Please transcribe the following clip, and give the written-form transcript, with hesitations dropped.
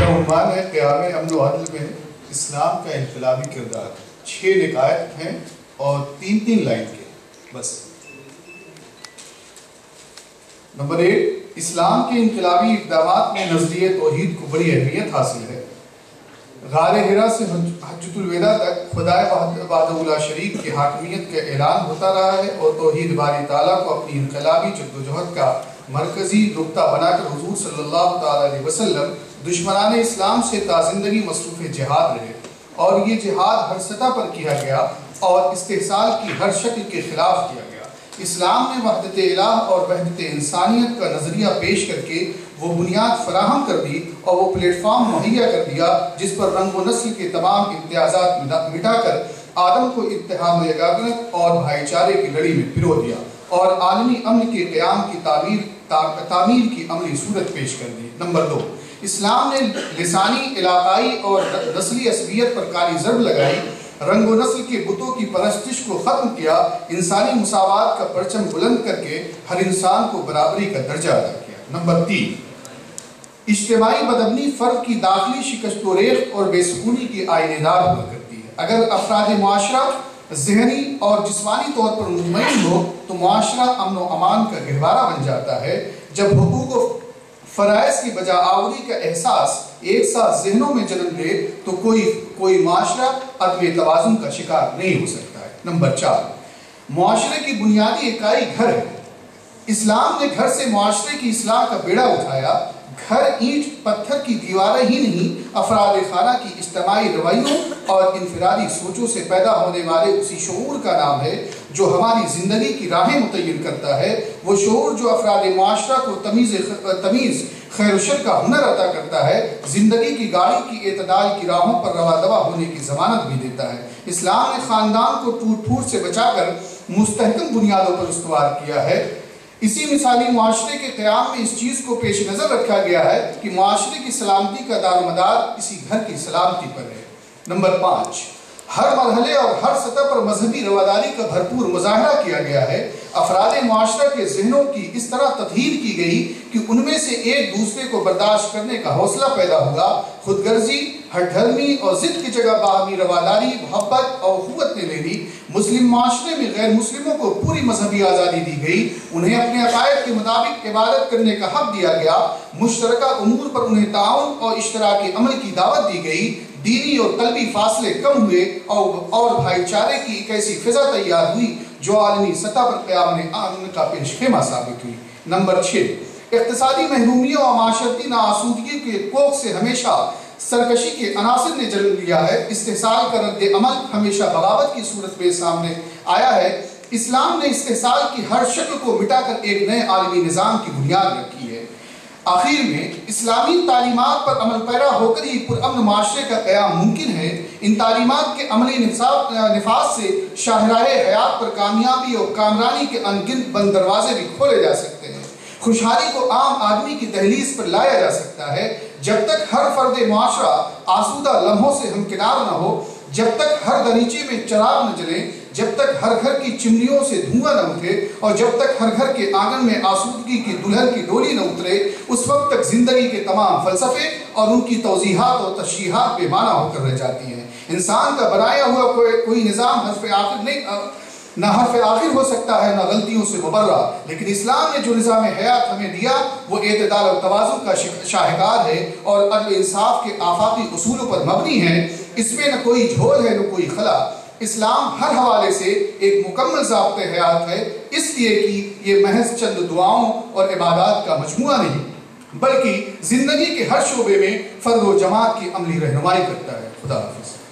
میرا عنوان ہے قیام امن و عدل میں اسلام کا انقلابی کردار. 6 نکات ہیں اور 3 لائن کے بس. نمبر 1، اسلام کے انقلابی اقدامات میں نظریہ توحید کو بڑی اہمیت حاصل ہے. غار حرا سے حجۃ الوداع تک خدائے وحدہ لا شریک کی حاکمیت کا اعلان ہوتا رہا ہے اور توحید باری تعالیٰ کو اپنی انقلابی جدوجہد کا مرکزی نقطہ بنا کر حضور صلی اللہ تعالیٰ علیہ وسلم دشمنان اسلام سے تا زندگی مصروف جہاد رہے، اور یہ جہاد ہر سطح پر کیا گیا اور استحصال کی ہر شکل کے خلاف کیا گیا. اسلام نے وحدت الہ اور وحدت انسانیت کا نظریہ پیش کر کے وہ بنیاد فراہم کر دی اور وہ پلیٹ فارم مہیا کر دیا جس پر رنگ و نسل کے تمام امتیازات مٹا کر آدم کو اتحاد و یگانت اور بھائی چارے کی لڑی میں پرو دیا اور عالمی امن کے قیام کی تعمیر کی عملی صورت پیش کر دی. نمبر 2، اسلام نے لسانی، علاقائی اور نسلی عصبیت پر کالی ضرب لگائی، رنگ و نسل کے بتوں کی پرستش کو ختم کیا، انسانی مساوات کا پرچم بلند کر کے ہر انسان کو برابری کا درجہ ادا کیا. نمبر 3، اجتماعی بدامنی فرد کی داخلی شکست و ریخت اور بے سکونی کی آئینہ دار ہوا کرتی ہے. اگر افراد معاشرہ ذہنی اور جسمانی طور پر مطمئن ہو تو معاشرہ امن و امان کا گہوارہ بن جاتا ہے. جب حقوق و فرائض کی بجا آوری کا احساس ایک ساتھ ذہنوں میں جنم لے تو کوئی معاشرہ عدم توازن کا شکار نہیں ہو سکتا ہے. نمبر 4، معاشرے کی بنیادی اکائی گھر ہے. اسلام نے گھر سے معاشرے کی اصلاح کا بیڑا اٹھایا. گھر اینٹ پتھر کی دیواریں ہی نہیں، افراد خانہ کی اجتماعی رویوں اور انفرادی سوچوں سے پیدا ہونے والے اسی شعور کا نام ہے جو ہماری زندگی کی راہیں متعین کرتا ہے. وہ شعور جو افراد معاشرہ کو تمیز خیر و شر کا ہنر عطا کرتا ہے، زندگی کی گاڑی کی اعتدال کی راہوں پر رواں دوا ہونے کی ضمانت بھی دیتا ہے. اسلام نے خاندان کو ٹوٹ پھوٹ سے بچا کر مستحکم بنیادوں پر استوار کیا ہے. اسی مثالی معاشرے کے قیام میں اس چیز کو پیش نظر رکھا گیا ہے کہ معاشرے کی سلامتی کا دار و مدار اسی گھر کی سلامتی پر ہے. نمبر 5، ہر مرحلے اور ہر سطح پر مذہبی رواداری کا بھرپور مظاہرہ کیا گیا ہے. افراد معاشرہ کے ذہنوں کی اس طرح تطہیر کی گئی کہ ان میں سے ایک دوسرے کو برداشت کرنے کا حوصلہ پیدا ہوا. خود غرضی، ہٹ دھرمی اور ضد کی جگہ باہمی رواداری، محبت اور اخوت نے لے لی. مسلم معاشرے میں غیر مسلموں کو پوری مذہبی آزادی دی گئی. انہیں اپنے عقائد کے مطابق عبادت کرنے کا حق دیا گیا. مشترکہ امور پر انہیں تعاون اور اشتراکی عمل کی دعوت دی گئی. دینی اور قلبی فاصلے کم ہوئے اور بھائی چارے کی ایک ایسی فضا تیار ہوئی جو عالمی سطح پر قیام امن کا پیش خیمہ ثابت ہوئی. نمبر 6، اقتصادی محرومیوں اور معاشرتی ناآسودگی کے کوکھ سے ہمیشہ سرکشی کے عناصر نے جنم لیا ہے. استحصال کا رد عمل ہمیشہ بغاوت کی صورت میں سامنے آیا ہے. اسلام نے استحصال کی ہر شکل کو مٹا کر ایک نئے عالمی نظام کی بنیاد رکھی ہے. آخر میں اسلامی تعلیمات پر عمل پیرا ہو کر ہی پرامن معاشرے کا قیام ممکن ہے. ان تعلیمات کے عملی نفاذ سے شاہراہ حیات پر کامیابی اور کامرانی کے انگنت بند دروازے بھی کھولے جا سکتے ہیں. خوشحالی کو عام آدمی کی دہلیز پر لایا جا سکتا ہے. جب تک ہر فرد معاشرہ آسودہ لمحوں سے ہمکنار نہ ہو، جب تک ہر دریچے میں چراغ نہ جلے، جب تک ہر گھر کی چمنیوں سے دھواں نہ اٹھے اور جب تک ہر گھر کے آنگن میں آسودگی کی دلہن کی ڈولی نہ اترے، اس وقت تک زندگی کے تمام فلسفے اور ان کی توضیحات اور تشریحات بے معنی ہو کر رہ جاتی ہیں. انسان کا بنایا ہوا کوئی نظام نہ حرف آخر ہو سکتا ہے، نہ غلطیوں سے مبرہ. لیکن اسلام نے جو نظام حیات ہمیں دیا وہ اعتدال اور توازن کا شاہکار ہے اور عدل انصاف کے آفاقی اصولوں پر مبنی ہے. اس میں نہ کوئی جھول ہے نہ کوئی خلا. اسلام ہر حوالے سے ایک مکمل ضابطۂ حیات ہے، اس لیے کہ یہ محض چند دعاؤں اور عبادات کا مجموعہ نہیں بلکہ زندگی کے ہر شعبے میں فرد و جماعت کی عملی رہنمائی کرتا ہے. خدا حافظ.